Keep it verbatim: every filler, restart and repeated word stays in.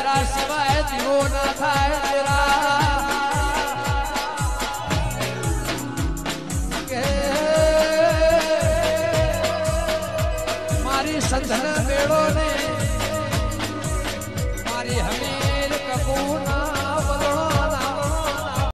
तेरा सिवाय दियो ना थाय तेरा मारी संधन बेड़ो ने मारी हमीर कपूर